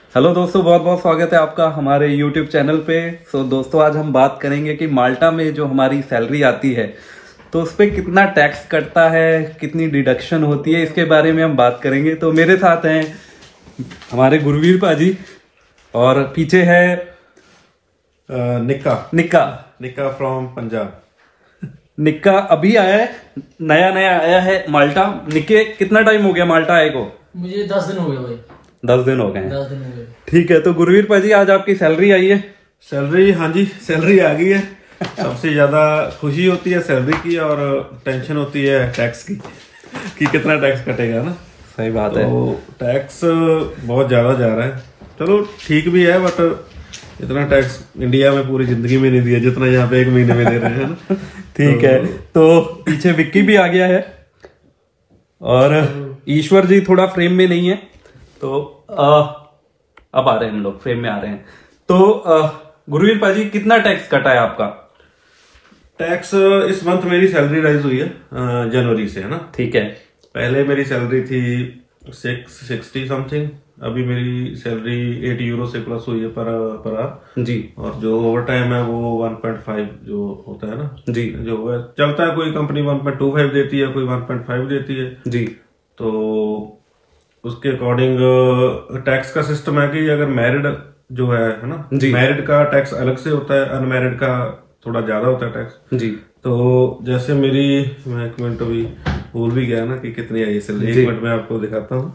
Hello दोस्तों, बहुत बहुत स्वागत है आपका हमारे YouTube चैनल पे। दोस्तों, आज हम बात करेंगे कि माल्टा में जो हमारी सैलरी आती है तो उस पर कितना टैक्स कटता है, कितनी डिडक्शन होती है, इसके बारे में हम बात करेंगे। तो मेरे साथ हैं हमारे गुरवीर पाजी और पीछे है निक्का निक्का। निक्का फ्रॉम पंजाब। निक्का अभी आया है, नया आया है माल्टा। निक्के, कितना टाइम हो गया माल्टा आए को? मुझे 10 दिन हो गए भाई। 10 दिन हो गए हैं। 10 दिन हो गए। ठीक है, तो गुरवीर पाजी आज आपकी सैलरी आई है। सैलरी, हाँ जी, सैलरी आ गई है। सबसे ज्यादा खुशी होती है सैलरी की और टेंशन होती है टैक्स की कि कितना टैक्स कटेगा ना। सही बात है। तो टैक्स बहुत ज्यादा जा रहा है। चलो ठीक भी है, बट इतना टैक्स इंडिया में पूरी जिंदगी में नहीं दिया जितना यहाँ पे 1 महीने में दे रहे हैं ना। ठीक है, तो पीछे विक्की भी आ गया है और ईश्वर जी थोड़ा फ्रेम में नहीं है, तो अब आ रहे हैं, हम लोग फ्रेम में आ रहे हैं। तो गुरवीर पाजी, कितना टैक्स कटा है आपका? टैक्स इस मंथ मेरी सैलरी राइज हुई है जनवरी से, है ना। ठीक है। पहले मेरी सैलरी थी 660 समथिंग, अभी मेरी सैलरी 8 यूरो से प्लस हुई है पर आवर जी। और जो ओवर टाइम है वो 1.5 जो होता है ना जी, जो है चलता है। कोई कंपनी 1.25 देती है, कोई 1.5 देती है जी। तो उसके अकॉर्डिंग टैक्स का सिस्टम है कि अगर मैरिड जो है ना, मैरिड का टैक्स अलग से होता है, अनमैरिड का थोड़ा ज्यादा होता है टैक्स जी। तो जैसे मेरी, मैं 1 मिनट अभी भूल भी गया ना कि कितनी आई सैलरी। 1 मिनट में आपको दिखाता हूँ।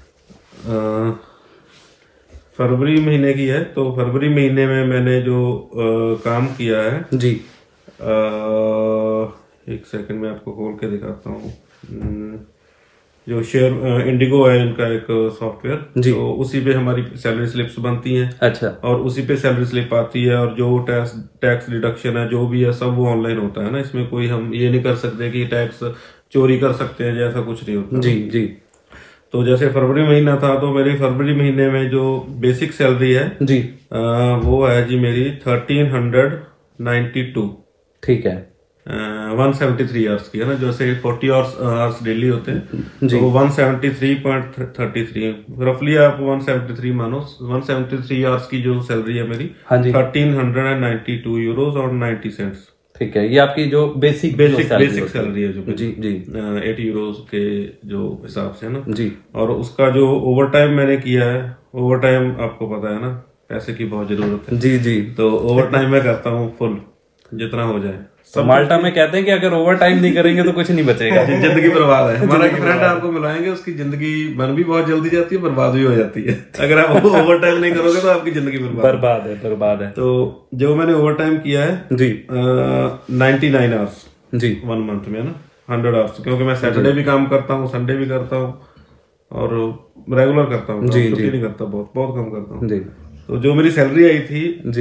फरवरी महीने की है, तो फरवरी महीने में मैंने जो काम किया है जी, 1 सेकंड में आपको खोल के दिखाता हूँ। जो शेयर इंडिगो है इनका एक सॉफ्टवेयर, तो उसी पे हमारी सैलरी स्लिप्स बनती हैं। अच्छा। और उसी पे सैलरी स्लिप आती है और जो टैक्स डिडक्शन है जो भी है सब वो ऑनलाइन होता है ना। इसमें कोई हम ये नहीं कर सकते कि टैक्स चोरी कर सकते हैं, जैसा कुछ नहीं होता जी जी। तो जैसे फरवरी महीना था तो मेरी फरवरी महीने में जो बेसिक सैलरी है जी, वो है जी मेरी 1392। ठीक है। 173 आवर्स की है ना, जैसे 40 आवर्स डेली होते हैं तो 173.33 रफली आप 173 मानो। 173 आवर्स की जो सैलरी है मेरी, हाँ जी, 1392 यूरोज और 90 सेंट्स। ठीक है, ये आपकी जो बेसिक सैलरी है जो जी जी 8 यूरोज के जो हिसाब से है ना जी। और उसका जो ओवर टाइम मैंने किया है, ओवर टाइम आपको पता है ना पैसे की बहुत जरूरत है जी जी। तो ओवर टाइम मैं करता हूँ फुल, जितना हो जाए। तो माल्टा में कहते हैं कि अगर ओवर टाइम नहीं करेंगे तो कुछ नहीं बचेगा। जिंदगी बर्बाद है। हमारा एक फ्रेंड आपको मिलाएंगे, उसकी जिंदगी बन भी बहुत जल्दी जाती है, बर्बाद भी हो जाती है। अगर आप ओवर टाइम नहीं करोगे तो आपकी जिंदगी बर्बाद है। तो जो मैंने ओवर टाइम किया है जी 99 आवर्स जी 1 मंथ में ना, 100 आवर्स, क्योंकि मैं सैटरडे भी काम करता हूँ, संडे भी करता हूँ और रेगुलर करता हूँ, छुट्टी नहीं करता, बहुत कम करता हूँ। तो जो मेरी सैलरी आई थी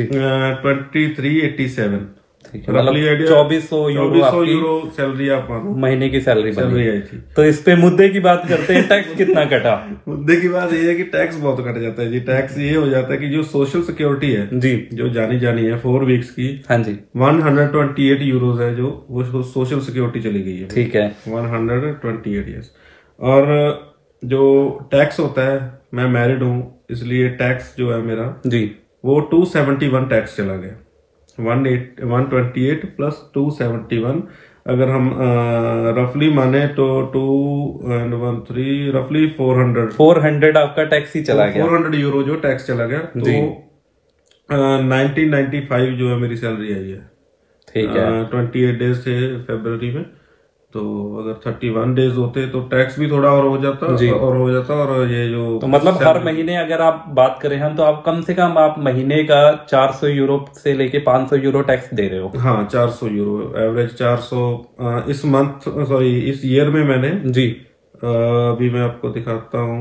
2387, मतलब 2400 यूरो सैलरी आप मानो, महीने की सैलरी आई थी। तो इस पे मुद्दे की बात करते हैं, टैक्स कितना कटा? मुद्दे की बात ये है कि टैक्स बहुत कट जाता है जी। टैक्स ये हो जाता है कि जो सोशल सिक्योरिटी है जी, जो जानी है 4 वीक्स की, हाँ जी, 128 यूरोज है जो वो सोशल सिक्योरिटी चली गई है। ठीक है, 128 यस। और जो टैक्स होता है, मैं मैरिड हूँ इसलिए टैक्स जो है मेरा जी वो 271 टैक्स चला गया। 128 प्लस 271, अगर हम रफली माने तो 2 and 1 3 रफली 400 आपका टैक्स ही चला गया। 400 यूरो जो टैक्स चला गया। तो 1995 जो है मेरी सैलरी आई है। ठीक है। 28 डेज थे फरवरी में, तो अगर 31 डेज होते तो टैक्स भी थोड़ा और हो जाता और ये जो तो मतलब हर महीने अगर आप बात करें हम, तो आप कम से कम आप महीने का 400 यूरो से लेके 500 यूरो टैक्स दे रहे हो। हाँ, 400 यूरो एवरेज 400 इस मंथ, सॉरी इस ईयर में मैंने जी अभी मैं आपको दिखाता हूँ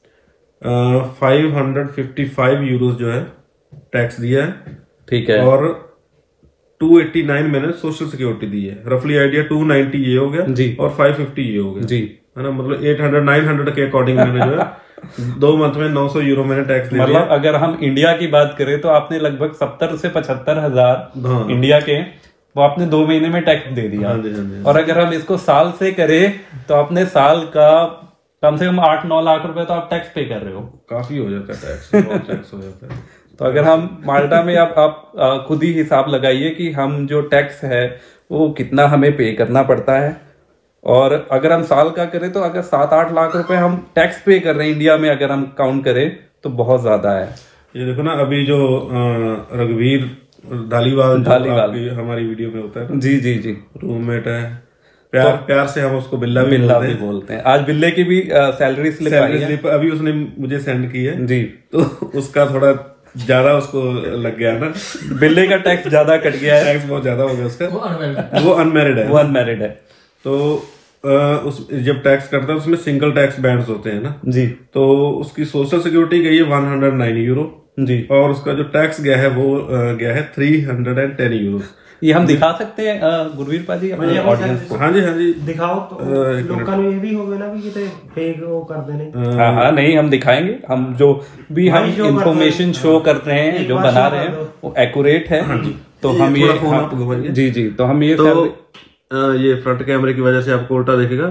555 यूरोज जो है टैक्स दिया है। ठीक है। और 289 मैंने सोशल सिक्योरिटी दी है। रफली आइडिया 290 ये हो गया जी और 550 ये हो गया जी, है ना। मतलब 800 900 के अकॉर्डिंग मैंने जो है 2 मंथ में 900 यूरो मैंने टैक्स दिया। मतलब अगर हम इंडिया की बात करें तो आपने लगभग 70 से 75 हजार इंडिया के वो आपने 2 महीने में टैक्स दे दिया। हाँ जी, हाँ जी। और अगर हम इसको साल से करें तो आपने साल का कम से कम 8-9 लाख रुपए तो आप टैक्स पे कर रहे हो। काफी हो जाता है टैक्स, बहुत टैक्स हो जाता है। तो अगर हम माल्टा में आप खुद ही हिसाब लगाइए कि हम जो टैक्स है वो कितना हमें पे करना पड़ता है, और अगर हम साल का करें तो अगर 7-8 लाख रुपए हम टैक्स पे कर रहे हैं इंडिया में, अगर हम काउंट करें तो बहुत ज्यादा है। ये देखो ना, अभी जो रघुवीर धालीवाल हमारी वीडियो में होता है ना, जी जी जी, रूममेट है, प्यार से हम उसको बिल्ला भी बोलते हैं। आज बिल्ले की भी सैलरी स्लिप अभी उसने मुझे सेंड की है जी, तो उसका थोड़ा ज्यादा उसको लग गया ना, बिल्ले का टैक्स ज्यादा कट गया है, टैक्स बहुत ज्यादा हो गया उसका। वो अनमैरिड है। तो उस जब टैक्स करता है उसमें सिंगल टैक्स बैंड्स होते हैं ना जी, तो उसकी सोशल सिक्योरिटी गई है 109 यूरो जी, और उसका जो टैक्स गया है वो गया है 310 यूरो। ये हम दिखा सकते हैं गुरवीर पाजी अपने ऑडियंस को? हाँ जी दिखाओ तो लोगों ने ये भी हो गया ना कि कितने फेक वो कर देने। हाँ नहीं, हम दिखाएंगे, हम जो भी हम इंफॉर्मेशन शो कर रहे हैं, जो बना रहे हैं वो एक्यूरेट है। तो हम ये जी जी, तो हम ये फ्रंट कैमरे की वजह से आपको उल्टा देखेगा।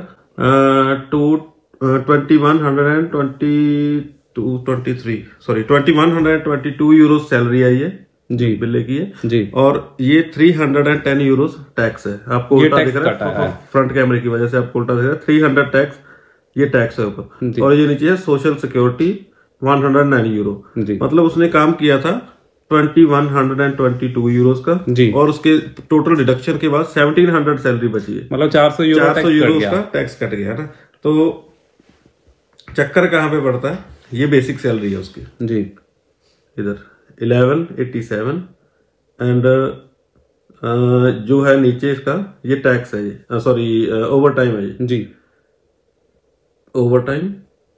2122 यूरो सैलरी आई है जी, बिल्ले की है जी, और ये 310 यूरो टैक्स है। आपको उल्टा दिख रहा है फ्रंट कैमरे की वजह से, आपको उल्टा दिख रहा है 300 टैक्स, ये टैक्स है ऊपर, और ये नीचे है सोशल सिक्योरिटी 109 यूरो। मतलब उसने काम किया था 2122 यूरोस का जी, और उसके टोटल डिडक्शन के बाद 1700 सैलरी बची है, मतलब 400 यूरो का टैक्स कट गया ना। तो चक्कर कहाँ पे पड़ता है, ये बेसिक सैलरी है उसकी जी, इधर 1187, एंड जो है नीचे इसका ये टैक्स है, ये सॉरी ओवर टाइम है ये जी, ओवर टाइम,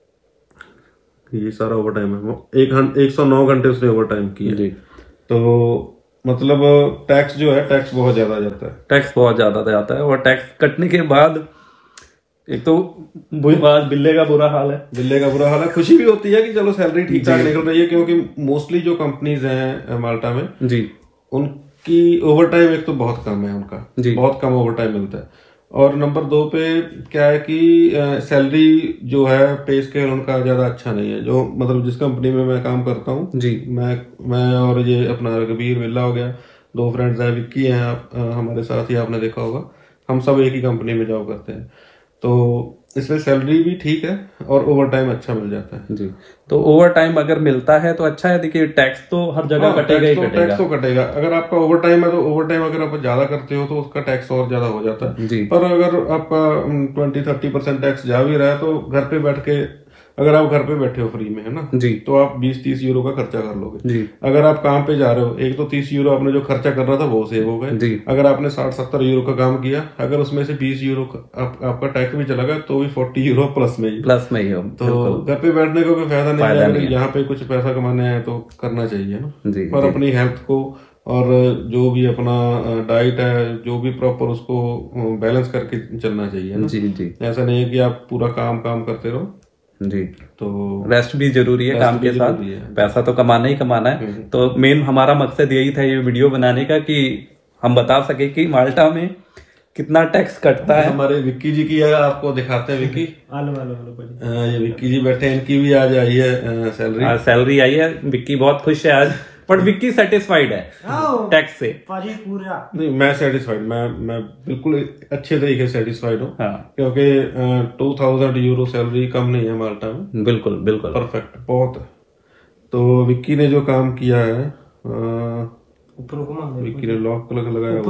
ये सारा ओवर टाइम है। 109 घंटे उसने ओवर टाइम किया जी, तो मतलब टैक्स जो है, टैक्स बहुत ज्यादा जाता है, टैक्स बहुत ज्यादा जाता है, और टैक्स कटने के बाद एक तो बिल्ले का बुरा हाल है। खुशी भी होती है कि चलो सैलरी ठीक ठाक निकल रही है, क्योंकि मोस्टली जो कंपनीज हैं माल्टा में जी, उनकी ओवर टाइम एक तो बहुत कम है, उनका बहुत कम ओवर टाइम मिलता है, और नंबर 2 पे क्या है कि सैलरी जो है, पे स्केल उनका ज्यादा अच्छा नहीं है। जो मतलब जिस कंपनी में मैं काम करता हूँ जी, मैं और ये अपना रघुवीर बिल्ला हो गया, 2 फ्रेंड्स हैं, विक्की हैं हमारे साथ ही, आपने देखा होगा, हम सब एक ही कंपनी में जॉब करते हैं, तो इसमें सैलरी भी ठीक है और ओवर टाइम अच्छा मिल जाता है जी। तो ओवर टाइम अगर मिलता है तो अच्छा है। देखिए टैक्स तो हर जगह कटेगा ही कटेगा। टैक्स तो कटेगा। अगर आपका ओवर टाइम है तो ओवर टाइम अगर आप ज्यादा करते हो तो उसका टैक्स और ज्यादा हो जाता है जी। पर अगर आपका 20-30% टैक्स जा भी रहा है तो घर पे बैठ के, अगर आप घर पे बैठे हो फ्री में, है ना जी, तो आप 20-30 यूरो का खर्चा कर लोगे जी। अगर आप काम पे जा रहे हो, एक तो 30 यूरो आपने जो खर्चा कर रहा था वो सेव हो गए। अगर आपने 60-70 यूरो का काम किया, अगर उसमें से 20 यूरो आपका टैक्स भी चला गया तो भी 40 यूरो प्लस में ही हो। तो घर पे बैठने का कोई फायदा नहीं है। अगर यहाँ पे कुछ पैसा कमाने है तो करना चाहिए ना, पर अपनी हेल्थ को और जो भी अपना डाइट है जो भी प्रॉपर उसको बैलेंस करके चलना चाहिए ना जी। ऐसा नहीं है कि आप पूरा काम करते रहो जी। तो रेस्ट भी जरूरी है, काम के साथ पैसा तो कमाना ही कमाना है। तो मेन हमारा मकसद यही था ये वीडियो बनाने का कि हम बता सके कि माल्टा में कितना टैक्स कटता है। हमारे विक्की जी की आपको दिखाते हैं। विक्की ये विक्की जी बैठे, इनकी भी आज आई है सैलरी आई है। विक्की बहुत खुश है आज, बट विक्की सेटिस्फाइड है टैक्स से। पूरा नहीं, मैं सेटिस्फाइड, मैं बिल्कुल अच्छे तरीके से सेटिस्फाइड हूँ क्योंकि 2000 यूरो सैलरी कम नहीं है माल्टा में। बिल्कुल परफेक्ट, बहुत है। तो विक्की ने जो काम किया है, विक्की ने लॉक लगाया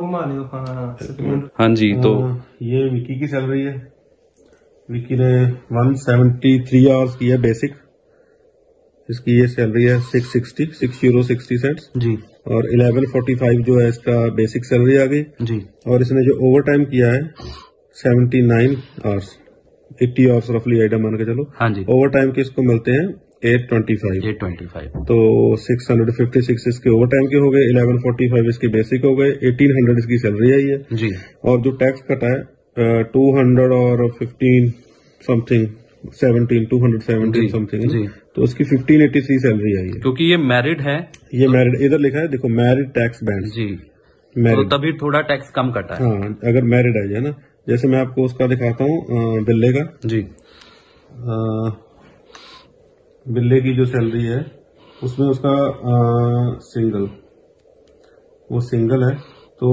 हाँ जी। तो ये विक्की की सैलरी है। विक्की ने 173 आवर्स की है बेसिक, इसकी ये सैलरी है 6 यूरो 60 सेंट्स जी। और 1145 जो है इसका बेसिक सैलरी आ गई जी। और इसने जो ओवर टाइम किया है 79 आवर्स, 80 आवर्स रफली आइटम मान के चलो। हाँ जी। ओवर टाइम के इसको मिलते हैं 825। तो 656 इसके ओवर टाइम के हो गए, 1145 इसके बेसिक हो गए, 1800 इसकी सैलरी आई है जी। और जो टैक्स कटा है 215 समथिंग 217 समथिंग, तो उसकी 1583 सैलरी आई है। क्योंकि ये मैरिड है, ये मैरिड इधर लिखा है देखो, मैरिड टैक्स बैंड जी, तो तभी थोड़ा टैक्स कम कटा है। हाँ, अगर मैरिड है ना, जैसे मैं आपको उसका दिखाता हूँ बिल्ले का जी। बिल्ले की जो सैलरी है उसमें उसका सिंगल, वो सिंगल है तो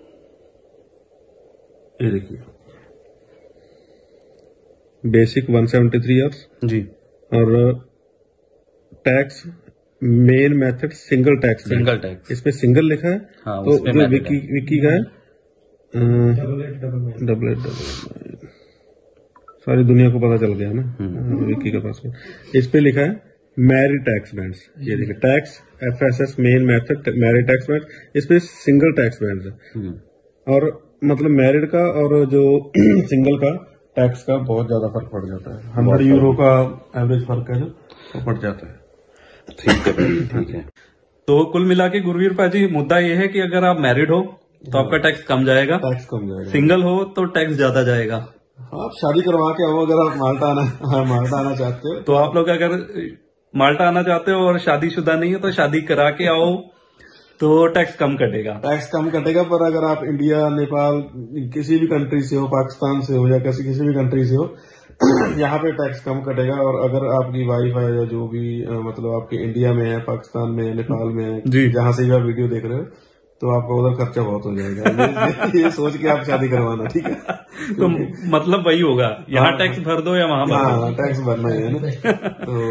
ये देखिए बेसिक 173 आवर्स जी, और tax main method single tax, इसमें सिंगल लिखा है। हाँ, तो जो विकी का है डबल एट सारी दुनिया को पता चल गया ना विकी का पासवर्ड। इस पे लिखा है मैरिड टैक्स बैंड्स, ये देखिए tax FSS main method married tax band, इस पे सिंगल टैक्स बैंड है। और मतलब मैरिड का और जो सिंगल का टैक्स का बहुत ज्यादा फर्क पड़ जाता है, 100 यूरो का एवरेज फर्क है जो वो पड़ जाता है। ठीक है। तो कुल मिला के गुरवीर पाजी मुद्दा ये है कि अगर आप मैरिड हो तो आपका टैक्स कम जाएगा, सिंगल हो तो टैक्स ज्यादा जाएगा। आप शादी करवा के आओ अगर आप माल्टा आना चाहते हो तो आप लोग अगर माल्टा आना चाहते हो और शादीशुदा नहीं हो तो शादी करा के आओ तो टैक्स कम कटेगा। पर अगर आप इंडिया, नेपाल, किसी भी कंट्री से हो, पाकिस्तान से हो या किसी भी कंट्री से हो, यहाँ पे टैक्स कम कटेगा। और अगर आपकी वाइफ है या जो भी मतलब आपके इंडिया में है, पाकिस्तान में है, नेपाल में है, जहाँ से भी आप वीडियो देख रहे हो, तो आपका उधर खर्चा बहुत हो जाएगा। ये सोच के आप शादी करवाना, ठीक है। तो मतलब वही होगा, यहाँ टैक्स भर दो या वहाँ भर दो, टैक्स भरना ही है ना।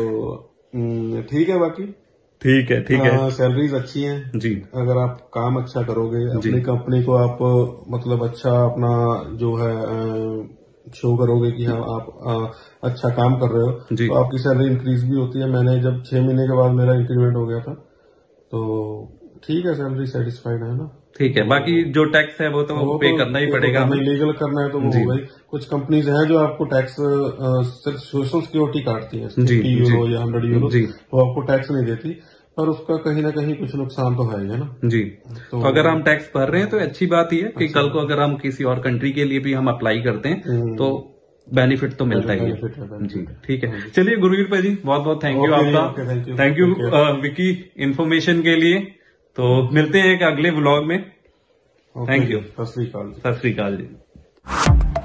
तो ठीक है, बाकी ठीक है। सैलरीज अच्छी हैं जी, अगर आप काम अच्छा करोगे, अपनी कंपनी को आप मतलब अच्छा अपना जो है शो करोगे कि हाँ आप अच्छा काम कर रहे हो, तो आपकी सैलरी इंक्रीज भी होती है। मैंने जब 6 महीने के बाद मेरा इंक्रीमेंट हो गया था, तो ठीक है, सैलरी सेटिस्फाइड है ना। ठीक है, बाकी जो टैक्स है वो तो पे करना ही पड़ेगा, हमें लीगल करना है तो वो हो गई। कुछ कंपनीज हैं जो आपको टैक्स सिर्फ सोशल सिक्योरिटी काटती है, 50 यूरो या 100 यूरो, वो आपको टैक्स नहीं देती, पर उसका कहीं ना कहीं कुछ नुकसान तो है ना जी। तो अगर हम टैक्स भर रहे हैं तो अच्छी बात ही है कि कल को अगर हम किसी और कंट्री के लिए भी हम अप्लाई करते हैं तो बेनिफिट तो मिलता ही है जी। ठीक है, चलिए गुरवीर भाई जी बहुत बहुत थैंक यू आपका, थैंक यू विकी इन्फॉर्मेशन के लिए। तो मिलते हैं एक अगले व्लॉग में। थैंक यू, सत श्री अकाल जी।